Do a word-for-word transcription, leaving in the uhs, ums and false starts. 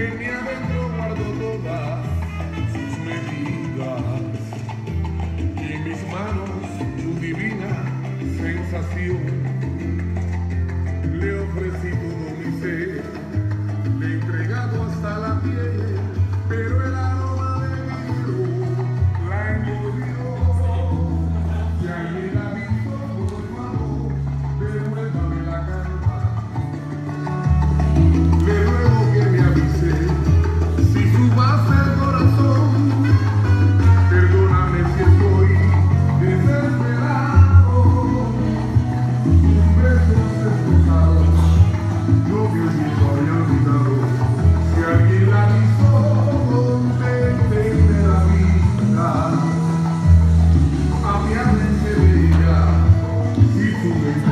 en mi adentro guardo todas sus medidas y en mis manos su divina sensación. Le ofrecí todo mi ser, le he entregado hasta la piel, pero el aroma de vidrio la envolvió. Si alguien la ha visto, por favor, devuélvame la calma. Le ruego que me avise si subase el corazón. Perdóname si estoy desesperado. Sus besos esposados no me había olvidado. Si alguien la hizo contente de la vida, apiádese de ella, si tú me